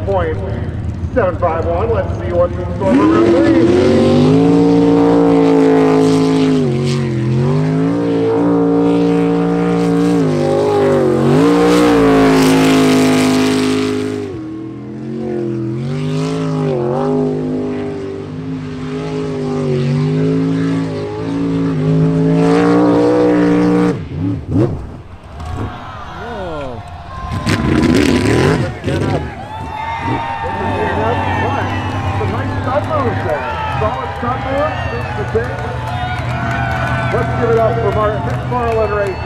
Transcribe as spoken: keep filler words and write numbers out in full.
point seven five one. Let's see what's in store for round three. Solid stunt move, the thing. Let's give it up for Martin Marlin Race.